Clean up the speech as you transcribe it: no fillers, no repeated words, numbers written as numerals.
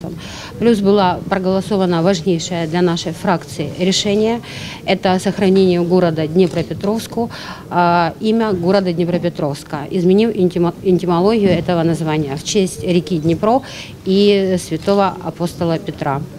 вопросам. Плюс было проголосовано важнейшее для нашей фракции решение – это сохранение города Днепропетровску, имя города Днепропетровска, изменив этимологию этого названия в честь реки Днепро и святого апостола Петра.